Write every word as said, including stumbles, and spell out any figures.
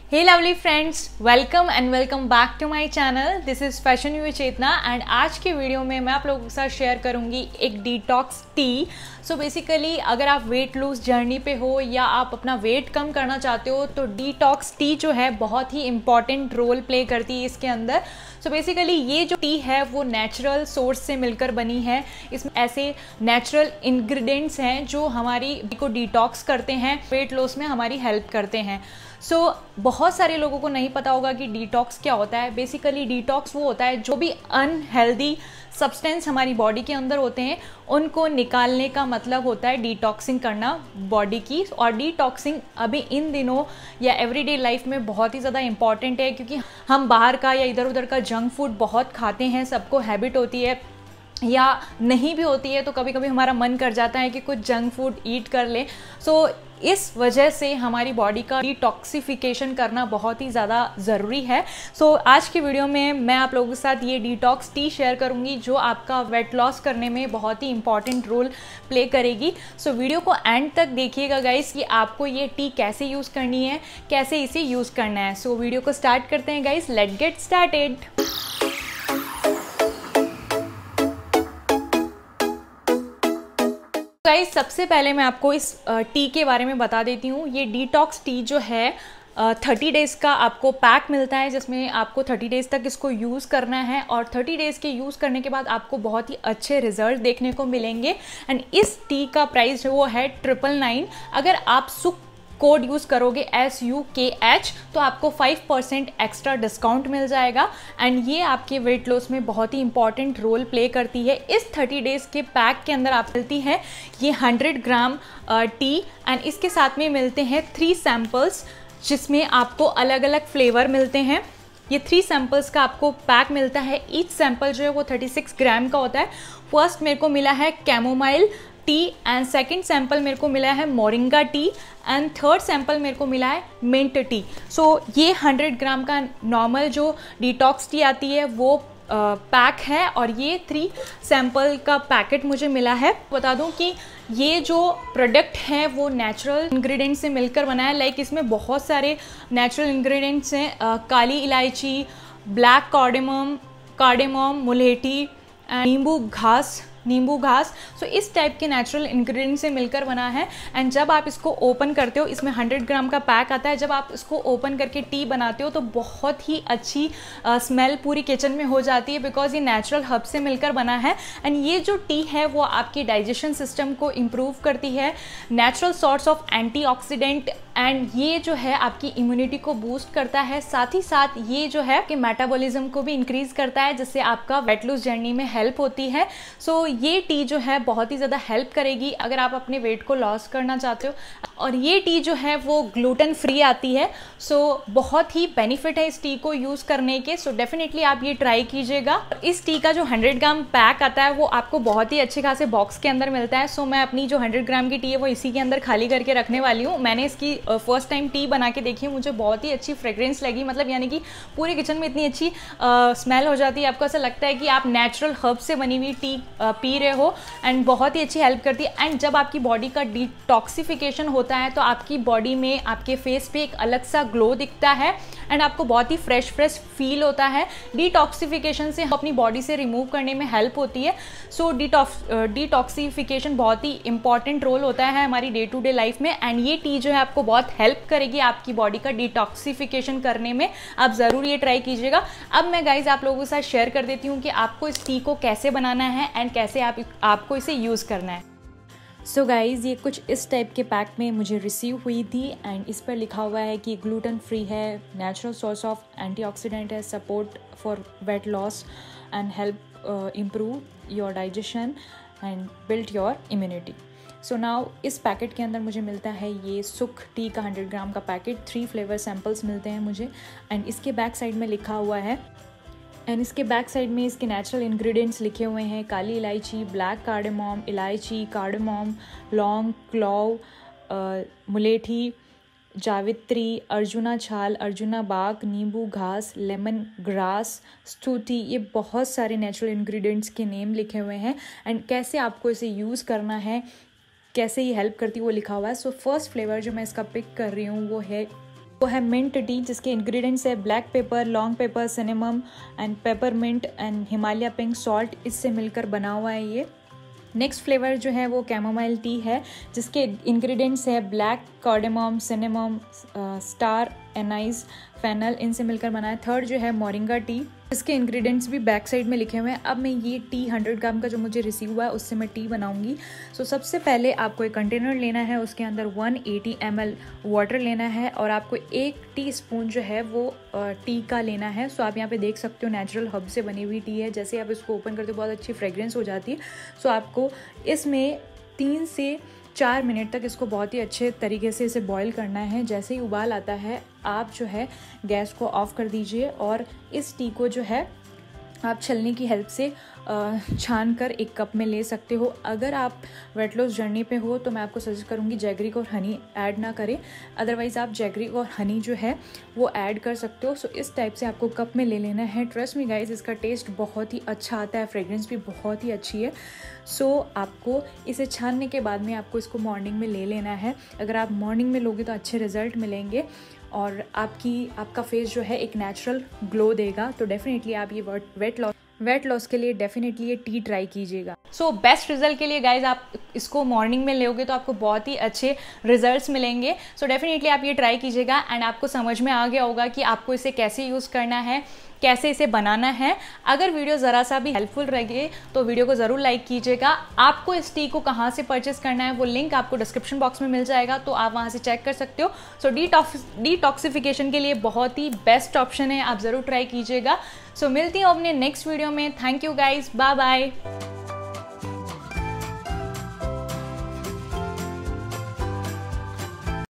Hey lovely friends, welcome and welcome back to my channel. This is fashion you Chetna एंड आज की video में मैं आप लोगों के साथ शेयर करूंगी एक डिटॉक्स टी। सो बेसिकली अगर आप वेट लूज जर्नी पे हो या आप अपना वेट कम करना चाहते हो तो डिटॉक्स टी जो है बहुत ही इंपॉर्टेंट रोल प्ले करती है इसके अंदर। सो बेसिकली ये जो टी है वो नेचुरल सोर्स से मिलकर बनी है। इसमें ऐसे नेचुरल इंग्रेडिएंट्स हैं जो हमारी को डिटॉक्स करते हैं, वेट लॉस में हमारी हेल्प करते हैं। सो so, बहुत सारे लोगों को नहीं पता होगा कि डिटॉक्स क्या होता है। बेसिकली डिटॉक्स वो होता है जो भी अनहेल्दी सब्सटेंस हमारी बॉडी के अंदर होते हैं उनको निकालने का मतलब होता है डिटॉक्सिंग करना बॉडी की। और डिटॉक्सिंग अभी इन दिनों या एवरीडे लाइफ में बहुत ही ज़्यादा इंपॉर्टेंट है, क्योंकि हम बाहर का या इधर उधर का जंक फूड बहुत खाते हैं। सबको हैबिट होती है या नहीं भी होती है तो कभी कभी हमारा मन कर जाता है कि कुछ जंक फूड ईट कर ले। सो so, इस वजह से हमारी बॉडी का डिटॉक्सिफिकेशन करना बहुत ही ज़्यादा ज़रूरी है। सो so, आज की वीडियो में मैं आप लोगों के साथ ये डिटॉक्स टी शेयर करूंगी जो आपका वेट लॉस करने में बहुत ही इंपॉर्टेंट रोल प्ले करेगी। सो so, वीडियो को एंड तक देखिएगा गाइस कि आपको ये टी कैसे यूज़ करनी है, कैसे इसे यूज़ करना है। सो so, वीडियो को स्टार्ट करते हैं guys, let get started. Guys सबसे पहले मैं आपको इस टी के बारे में बता देती हूँ। ये डिटॉक्स टी जो है थर्टी डेज़ का आपको पैक मिलता है, जिसमें आपको थर्टी डेज़ तक इसको यूज़ करना है और थर्टी डेज़ के यूज़ करने के बाद आपको बहुत ही अच्छे रिजल्ट देखने को मिलेंगे। एंड इस टी का प्राइस वो है ट्रिपल नाइन। अगर आप सुख कोड यूज़ करोगे एस यू के एच तो आपको फाइव परसेंट एक्स्ट्रा डिस्काउंट मिल जाएगा। एंड ये आपके वेट लॉस में बहुत ही इंपॉर्टेंट रोल प्ले करती है। इस थर्टी डेज़ के पैक के अंदर आप मिलती है ये हंड्रेड ग्राम टी एंड इसके साथ में मिलते हैं थ्री सैम्पल्स जिसमें आपको अलग अलग फ्लेवर मिलते हैं। ये थ्री सैम्पल्स का आपको पैक मिलता है। ईच सैम्पल जो है वो थर्टी सिक्स ग्राम का होता है। फर्स्ट मेरे को मिला है chamomile tea and second sample मेरे को मिला है moringa tea and third sample मेरे को मिला है मिंट टी। सो so, ये हंड्रेड ग्राम का नॉर्मल जो डिटॉक्स टी आती है वो पैक uh, है और ये थ्री सैंपल का पैकेट मुझे मिला है। बता दूं कि ये जो प्रोडक्ट है वो नेचुरल इंग्रेडिएंट्स से मिलकर बना है। लाइक इसमें बहुत सारे नेचुरल इंग्रेडिएंट्स हैं, uh, काली इलायची, ब्लैक कार्डेमम कार्डेमम मुलेठी, नींबू घास नींबू घास सो so, इस टाइप के नेचुरल इंग्रेडिएंट्स से मिलकर बना है। एंड जब आप इसको ओपन करते हो, इसमें हंड्रेड ग्राम का पैक आता है, जब आप इसको ओपन करके टी बनाते हो तो बहुत ही अच्छी स्मेल पूरी किचन में हो जाती है, बिकॉज ये नेचुरल हर्ब से मिलकर बना है। एंड ये जो टी है वो आपकी डाइजेशन सिस्टम को इम्प्रूव करती है, natural source of antioxidant, and ये जो है आपकी इम्यूनिटी को बूस्ट करता है। साथ ही साथ ये जो है आपके मेटाबॉलिज्म को भी इंक्रीज करता है, जिससे आपका वेट लूज जर्नी में हेल्प होती है। सो so, ये टी जो है बहुत ही ज़्यादा हेल्प करेगी अगर आप अपने वेट को लॉस करना चाहते हो। और ये टी जो है वो ग्लूटेन फ्री आती है। सो so, बहुत ही बेनिफिट है इस टी को यूज़ करने के। सो so, डेफिनेटली आप ये ट्राई कीजिएगा। इस टी का जो हंड्रेड ग्राम पैक आता है वो आपको बहुत ही अच्छे खासे बॉक्स के अंदर मिलता है। सो so, मैं अपनी जो हंड्रेड ग्राम की टी है वो इसी के अंदर खाली करके रखने वाली हूँ। मैंने इसकी फर्स्ट टाइम टी बना के देखी है, मुझे बहुत ही अच्छी फ्रेग्रेंस लगी। मतलब यानी कि पूरे किचन में इतनी अच्छी स्मेल हो जाती है, आपको ऐसा लगता है कि आप नेचुरल हर्ब से बनी हुई टी पी रहे हो। एंड बहुत ही अच्छी हेल्प करती है। एंड जब आपकी बॉडी का डिटॉक्सिफिकेशन होता है तो आपकी बॉडी में, आपके फेस पे एक अलग सा ग्लो दिखता है एंड आपको बहुत ही फ्रेश फ्रेश फील होता है। डिटॉक्सिफिकेशन से अपनी बॉडी से रिमूव करने में हेल्प होती है। सो डिटॉक्स डिटॉक्सिफिकेशन बहुत ही इंपॉर्टेंट रोल होता है हमारी डे टू डे लाइफ में। एंड ये टी जो है आपको बहुत हेल्प करेगी आपकी बॉडी का डिटॉक्सिफिकेशन करने में। आप ज़रूर ये ट्राई कीजिएगा। अब मैं गाइज आप लोगों के साथ शेयर कर देती हूँ कि आपको इस टी को कैसे बनाना है एंड कैसे आप आपको इसे यूज़ करना है। सो so गाइज़ ये कुछ इस टाइप के पैक में मुझे रिसीव हुई थी एंड इस पर लिखा हुआ है कि ग्लूटेन फ्री है, नेचुरल सोर्स ऑफ एंटीऑक्सीडेंट है, support for weight loss and help improve your digestion and build your immunity. So now इस पैकेट के अंदर मुझे मिलता है ये सुख टी का हंड्रेड ग्राम का पैकेट। थ्री फ्लेवर सैम्पल्स मिलते हैं मुझे एंड इसके बैक साइड में लिखा हुआ है एंड इसके बैक साइड में इसके नेचुरल इंग्रेडिएंट्स लिखे हुए हैं, काली इलायची, ब्लैक कार्डेमम, इलायची, कार्डेमम, लौंग, क्लोव, मुलेठी, जावित्री, अर्जुना छाल, अर्जुना बाग, नींबू घास, लेमन ग्रास, स्तुति। ये बहुत सारे नेचुरल इंग्रेडिएंट्स के नेम लिखे हुए हैं एंड कैसे आपको इसे यूज़ करना है, कैसे ये हेल्प करती है वो लिखा हुआ है। सो फर्स्ट फ्लेवर जो मैं इसका पिक कर रही हूँ वो है वो है मिंट टी, जिसके इंग्रेडिएंट्स है black pepper, long pepper, cinnamon and peppermint and Himalaya pink salt, इससे मिलकर बना हुआ है ये। नेक्स्ट फ्लेवर जो है वो कैमोमाइल टी है, जिसके इंग्रेडिएंट्स है black cardamom, cinnamon, star anise, fennel, इनसे मिलकर बना है। थर्ड जो है मोरिंगा टी, इसके इंग्रेडिएंट्स भी बैक साइड में लिखे हुए हैं। अब मैं ये टी हंड्रेड ग्राम का जो मुझे रिसीव हुआ है उससे मैं टी बनाऊंगी। सो so, सबसे पहले आपको एक कंटेनर लेना है, उसके अंदर one eighty M L water लेना है और आपको एक टी स्पून जो है वो टी का लेना है। सो so, आप यहाँ पे देख सकते हो नेचुरल हर्ब से बनी हुई टी है। जैसे आप इसको ओपन करते हो बहुत अच्छी फ्रेग्रेंस हो जाती है। सो so, आपको इसमें तीन से चार मिनट तक इसको बहुत ही अच्छे तरीके से इसे बॉईल करना है। जैसे ही उबाल आता है आप जो है गैस को ऑफ कर दीजिए और इस टी को जो है आप छलनी की हेल्प से छान कर एक कप में ले सकते हो। अगर आप वेट लॉस जर्नी पे हो तो मैं आपको सजेस्ट करूँगी जैगरिक और हनी ऐड ना करें, अदरवाइज़ आप जैगरिक और हनी जो है वो ऐड कर सकते हो। सो इस टाइप से आपको कप में ले लेना है। ट्रस्ट मी गाइस, इसका टेस्ट बहुत ही अच्छा आता है, फ्रेग्रेंस भी बहुत ही अच्छी है। सो so, आपको इसे छानने के बाद में आपको इसको मॉर्निंग में ले लेना है। अगर आप मॉर्निंग में लोगे तो अच्छे रिजल्ट मिलेंगे और आपकी आपका फेस जो है एक नेचुरल ग्लो देगा। तो डेफिनेटली आप ये वेट लॉस वेट लॉस के लिए डेफिनेटली ये टी ट्राई कीजिएगा। सो बेस्ट रिजल्ट के लिए गाइज आप इसको मॉर्निंग में लोगे तो आपको बहुत ही अच्छे रिजल्ट्स मिलेंगे। सो so डेफिनेटली आप ये ट्राई कीजिएगा एंड आपको समझ में आ गया होगा कि आपको इसे कैसे यूज़ करना है, कैसे इसे बनाना है। अगर वीडियो ज़रा सा भी हेल्पफुल लगे तो वीडियो को ज़रूर लाइक कीजिएगा। आपको इस टी को कहाँ से परचेस करना है वो लिंक आपको डिस्क्रिप्शन बॉक्स में मिल जाएगा, तो आप वहाँ से चेक कर सकते हो। सो डिटॉक्स डिटॉक्सिफिकेशन के लिए बहुत ही बेस्ट ऑप्शन है, आप ज़रूर ट्राई कीजिएगा। सो मिलती हूँ अपने नेक्स्ट वीडियो में। Thank you guys, bye bye.